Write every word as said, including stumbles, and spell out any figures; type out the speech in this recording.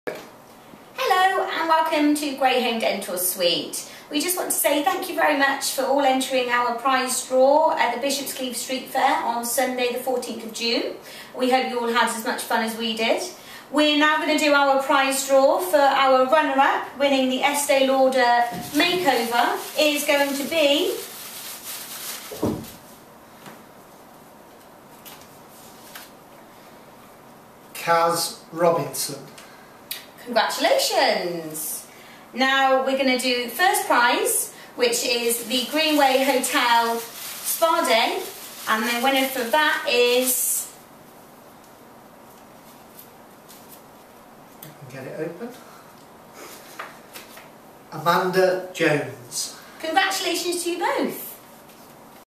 Hello and welcome to Greyhound Dental Suite. We just want to say thank you very much for all entering our prize draw at the Bishopscleeve Street Fair on Sunday the fourteenth of June. We hope you all had as much fun as we did. We're now going to do our prize draw for our runner-up winning the Estee Lauder makeover is going to be Kaz Robinson. Congratulations! Now we're going to do the first prize, which is the Greenway Hotel Spa Day, and the winner for that is... I can get it open. Amanda Jones. Congratulations to you both!